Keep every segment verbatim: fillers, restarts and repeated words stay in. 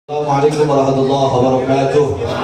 Assalamualaikum warahmatullahi wabarakatuh.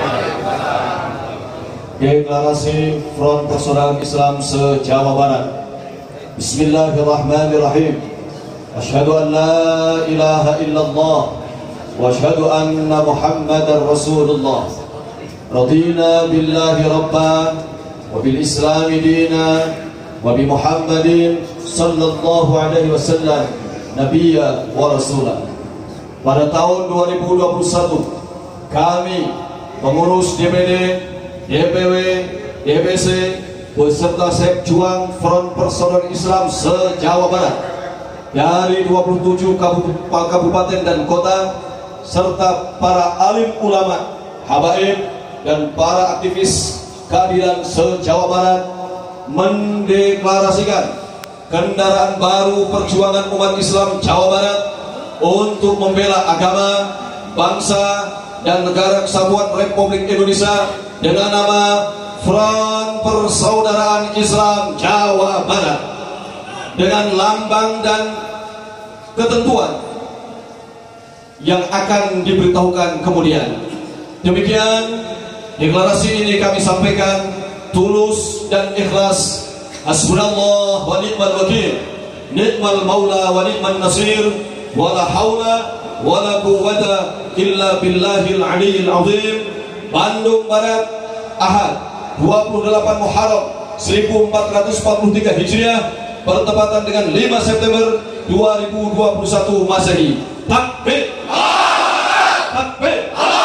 Deklarasi Front Persaudaraan Islam se-Jawa Barat. Bismillahirrahmanirrahim. Asyhadu an la ilaha illallah wa asyhadu anna Muhammadar Rasulullah. Radina billahi rabban wa bil islami dina wa bi Muhammadin sallallahu alaihi wasallam nabiyya wa rasulah. Pada tahun dua ribu dua puluh satu, kami pengurus D P D, D P W, D P C beserta Sekjuang Front Persaudaraan Islam se-Jawa Barat dari dua puluh tujuh kabupaten dan kota serta para alim ulama, habaib dan para aktivis keadilan se-Jawa Barat mendeklarasikan kendaraan baru perjuangan umat Islam Jawa Barat untuk membela agama, bangsa, dan negara kesatuan Republik Indonesia dengan nama Front Persaudaraan Islam Jawa Barat, dengan lambang dan ketentuan yang akan diberitahukan kemudian. Demikian deklarasi ini kami sampaikan tulus dan ikhlas. Hasbunallah wa ni'mal wakil, ni'mal maula wa ni'man nasir. Wala haula wala quwwata illa billahil aliyyil azim. Bandung Barat, Ahad dua puluh delapan Muharram seribu empat ratus empat puluh tiga Hijriah bertepatan dengan lima September dua ribu dua puluh satu Masehi. Takbir, takbir,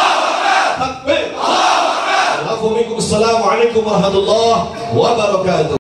takbir. Assalamualaikum warahmatullahi wabarakatuh.